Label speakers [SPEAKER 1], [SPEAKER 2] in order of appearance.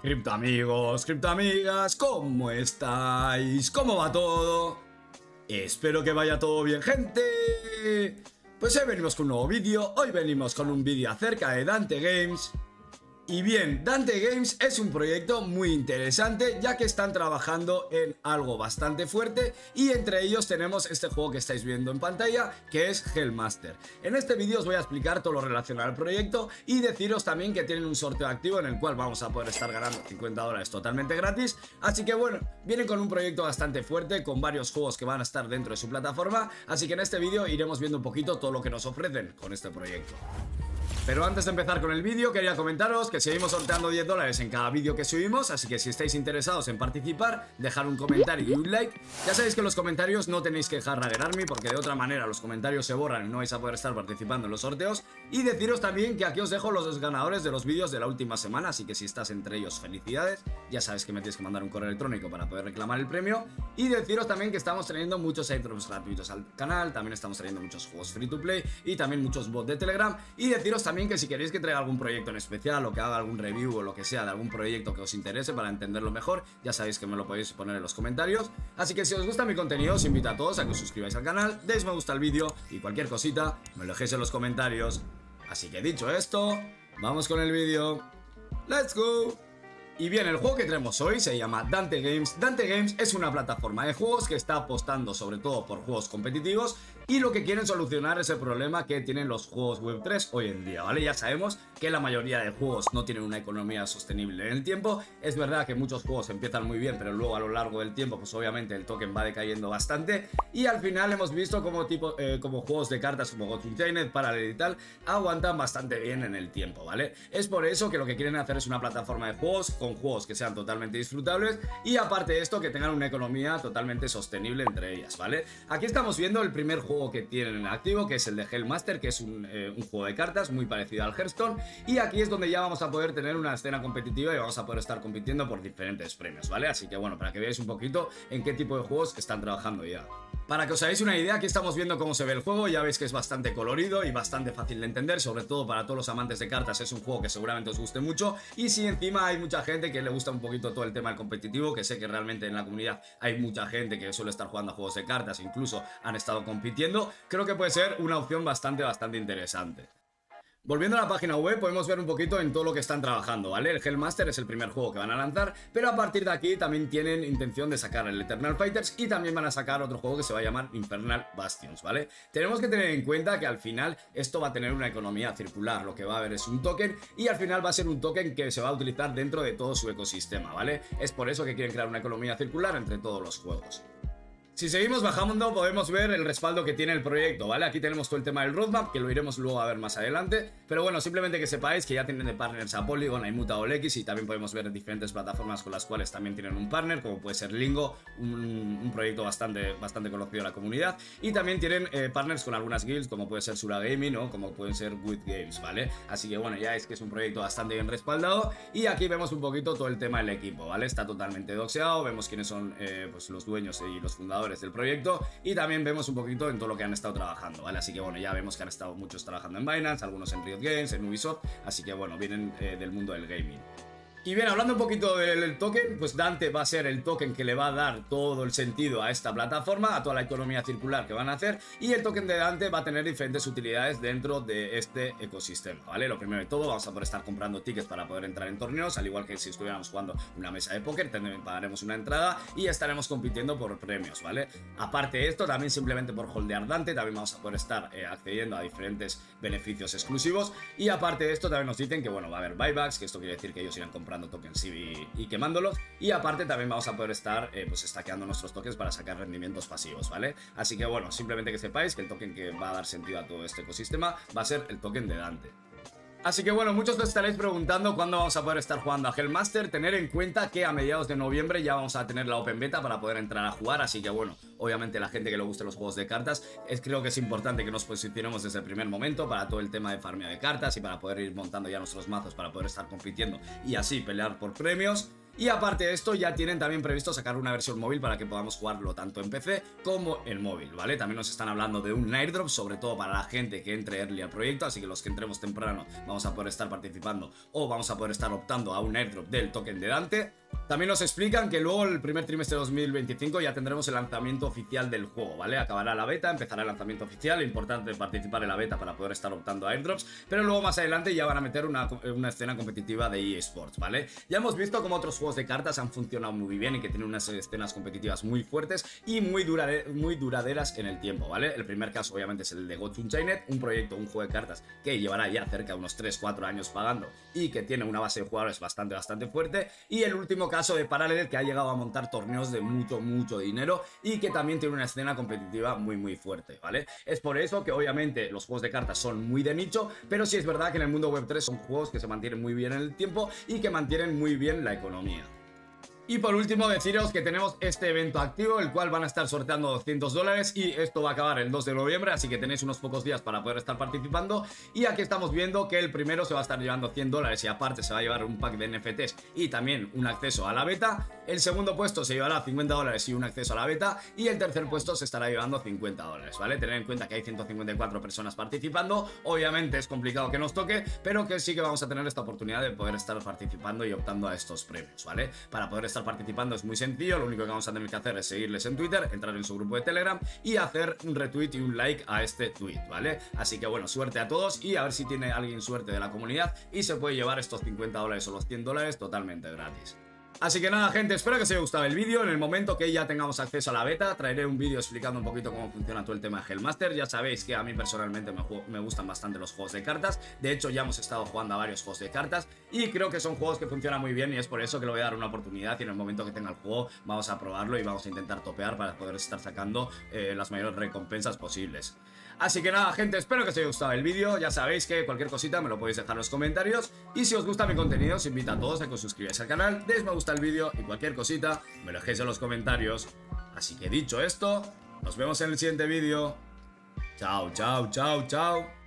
[SPEAKER 1] Criptoamigos, criptoamigas, ¿cómo estáis? ¿Cómo va todo? Espero que vaya todo bien, gente. Pues hoy venimos con un nuevo vídeo. Hoy venimos con un vídeo acerca de Dante Games. Y bien, Dante Games es un proyecto muy interesante, ya que están trabajando en algo bastante fuerte, y entre ellos tenemos este juego que estáis viendo en pantalla, que es Hellmaster. En este vídeo os voy a explicar todo lo relacionado al proyecto y deciros también que tienen un sorteo activo en el cual vamos a poder estar ganando $50 totalmente gratis. Así que bueno, vienen con un proyecto bastante fuerte, con varios juegos que van a estar dentro de su plataforma, así que en este vídeo iremos viendo un poquito todo lo que nos ofrecen con este proyecto. Pero antes de empezar con el vídeo, quería comentaros que seguimos sorteando $10 en cada vídeo que subimos, así que si estáis interesados en participar, dejar un comentario y un like. Ya sabéis que en los comentarios no tenéis que dejar Ragger Army, porque de otra manera los comentarios se borran y no vais a poder estar participando en los sorteos. Y deciros también que aquí os dejo los ganadores de los vídeos de la última semana, así que si estás entre ellos, felicidades. Ya sabéis que me tienes que mandar un correo electrónico para poder reclamar el premio. Y deciros también que estamos teniendo muchos airdrops gratuitos al canal, también estamos teniendo muchos juegos free to play y también muchos bots de Telegram. Y deciros también que si queréis que traiga algún proyecto en especial o que haga algún review o lo que sea de algún proyecto que os interese para entenderlo mejor, ya sabéis que me lo podéis poner en los comentarios. Así que si os gusta mi contenido, os invito a todos a que os suscribáis al canal, deis me gusta al vídeo y cualquier cosita me lo dejéis en los comentarios. Así que dicho esto, vamos con el vídeo. ¡Let's go! Y bien, el juego que tenemos hoy se llama Dante Games. Dante Games es una plataforma de juegos que está apostando sobre todo por juegos competitivos y lo que quieren solucionar es el problema que tienen los juegos Web3 hoy en día, ¿vale? Ya sabemos que la mayoría de juegos no tienen una economía sostenible en el tiempo. Es verdad que muchos juegos empiezan muy bien, pero luego a lo largo del tiempo, pues obviamente el token va decayendo bastante. Y al final hemos visto como juegos de cartas como Got Unchained, Parallel y tal, aguantan bastante bien en el tiempo, ¿vale? Es por eso que lo que quieren hacer es una plataforma de juegos con juegos que sean totalmente disfrutables y aparte de esto que tengan una economía totalmente sostenible entre ellas, ¿vale? Aquí estamos viendo el primer juego que tienen en activo, que es el de Hellmaster, que es un juego de cartas muy parecido al Hearthstone, y aquí es donde ya vamos a poder tener una escena competitiva y vamos a poder estar compitiendo por diferentes premios, ¿vale? Así que bueno, para que veáis un poquito en qué tipo de juegos están trabajando ya. Para que os hagáis una idea, aquí estamos viendo cómo se ve el juego. Ya veis que es bastante colorido y bastante fácil de entender, sobre todo para todos los amantes de cartas. Es un juego que seguramente os guste mucho. Y si encima hay mucha gente que le gusta un poquito todo el tema del competitivo, que sé que realmente en la comunidad hay mucha gente que suele estar jugando a juegos de cartas, incluso han estado compitiendo, creo que puede ser una opción bastante interesante. Volviendo a la página web, podemos ver un poquito en todo lo que están trabajando, ¿vale? El Hellmaster es el primer juego que van a lanzar, pero a partir de aquí también tienen intención de sacar el Eternal Fighters y también van a sacar otro juego que se va a llamar Infernal Bastions, ¿vale? Tenemos que tener en cuenta que al final esto va a tener una economía circular, lo que va a haber es un token y al final va a ser un token que se va a utilizar dentro de todo su ecosistema, ¿vale? Es por eso que quieren crear una economía circular entre todos los juegos. Si seguimos bajando podemos ver el respaldo que tiene el proyecto, ¿vale? Aquí tenemos todo el tema del roadmap, que lo iremos luego a ver más adelante. Pero bueno, simplemente que sepáis que ya tienen de partners a Polygon, a Immutable o OLX, y también podemos ver diferentes plataformas con las cuales también tienen un partner, como puede ser Lingo, un proyecto bastante conocido en la comunidad. Y también tienen partners con algunas guilds, como puede ser Sura Gaming o como pueden ser Good Games, ¿vale? Así que bueno, ya es que es un proyecto bastante bien respaldado. Y aquí vemos un poquito todo el tema del equipo, ¿vale? Está totalmente doxeado, vemos quiénes son pues los dueños y los fundadores del proyecto y también vemos un poquito en todo lo que han estado trabajando, ¿vale? Así que bueno, ya vemos que han estado muchos trabajando en Binance, algunos en Riot Games, en Ubisoft, así que bueno, vienen del mundo del gaming. Y bien, hablando un poquito del token, pues Dante va a ser el token que le va a dar todo el sentido a esta plataforma, a toda la economía circular que van a hacer, y el token de Dante va a tener diferentes utilidades dentro de este ecosistema, ¿vale? Lo primero de todo, vamos a poder estar comprando tickets para poder entrar en torneos, al igual que si estuviéramos jugando una mesa de póker, pagaremos una entrada y estaremos compitiendo por premios, ¿vale? Aparte de esto, también simplemente por holdear Dante, también vamos a poder estar accediendo a diferentes beneficios exclusivos, y aparte de esto también nos dicen que, bueno, va a haber buybacks, que esto quiere decir que ellos irán comprando tokens y quemándolos, y aparte también vamos a poder estar pues stackeando nuestros tokens para sacar rendimientos pasivos, ¿vale? Así que bueno, simplemente que sepáis que el token que va a dar sentido a todo este ecosistema va a ser el token de Dante. Así que bueno, muchos os estaréis preguntando cuándo vamos a poder estar jugando a Hellmaster. Tener en cuenta que a mediados de noviembre ya vamos a tener la Open Beta para poder entrar a jugar. Así que bueno, obviamente la gente que le guste los juegos de cartas, creo que es importante que nos posicionemos desde el primer momento para todo el tema de farmeo de cartas y para poder ir montando ya nuestros mazos para poder estar compitiendo y así pelear por premios. Y aparte de esto, ya tienen también previsto sacar una versión móvil para que podamos jugarlo tanto en PC como en móvil, ¿vale? También nos están hablando de un airdrop, sobre todo para la gente que entre early al proyecto, así que los que entremos temprano vamos a poder estar participando o vamos a poder estar optando a un airdrop del token de Dante. También nos explican que luego el primer trimestre de 2025 ya tendremos el lanzamiento oficial del juego, ¿vale? Acabará la beta, empezará el lanzamiento oficial, lo importante es participar en la beta para poder estar optando a airdrops, pero luego más adelante ya van a meter una escena competitiva de eSports, ¿vale? Ya hemos visto cómo otros juegos de cartas han funcionado muy bien y que tienen unas escenas competitivas muy fuertes y muy duraderas en el tiempo, ¿vale? El primer caso obviamente es el de Gods Unchained, un proyecto, un juego de cartas que llevará ya cerca de unos 3-4 años pagando y que tiene una base de jugadores bastante fuerte, y el último caso de Parallel, que ha llegado a montar torneos de mucho dinero y que también tiene una escena competitiva muy fuerte, ¿vale? Es por eso que obviamente los juegos de cartas son muy de nicho, pero sí es verdad que en el mundo web 3 son juegos que se mantienen muy bien en el tiempo y que mantienen muy bien la economía. Y por último deciros que tenemos este evento activo, el cual van a estar sorteando $200 y esto va a acabar el 2 de noviembre, así que tenéis unos pocos días para poder estar participando. Y aquí estamos viendo que el primero se va a estar llevando $100 y aparte se va a llevar un pack de NFTs y también un acceso a la beta. El segundo puesto se llevará $50 y un acceso a la beta, y el tercer puesto se estará llevando $50, ¿vale? Tener en cuenta que hay 154 personas participando, obviamente es complicado que nos toque, pero que sí que vamos a tener esta oportunidad de poder estar participando y optando a estos premios, ¿vale? Para poder estar participando es muy sencillo, lo único que vamos a tener que hacer es seguirles en Twitter, entrar en su grupo de Telegram y hacer un retweet y un like a este tweet, ¿vale? Así que bueno, suerte a todos y a ver si tiene alguien suerte de la comunidad y se puede llevar estos $50 o los $100 totalmente gratis. Así que nada, gente, espero que os haya gustado el vídeo. En el momento que ya tengamos acceso a la beta, traeré un vídeo explicando un poquito cómo funciona todo el tema de Hellmaster. Ya sabéis que a mí personalmente me gustan bastante los juegos de cartas. De hecho, ya hemos estado jugando a varios juegos de cartas y creo que son juegos que funcionan muy bien, y es por eso que le voy a dar una oportunidad, y en el momento que tenga el juego vamos a probarlo y vamos a intentar topear para poder estar sacando las mayores recompensas posibles. Así que nada, gente, espero que os haya gustado el vídeo. Ya sabéis que cualquier cosita me lo podéis dejar en los comentarios, y si os gusta mi contenido os invito a todos a que os suscribáis al canal, deis me gusta al vídeo y cualquier cosita me lo dejéis en los comentarios. Así que dicho esto, nos vemos en el siguiente vídeo. Chao.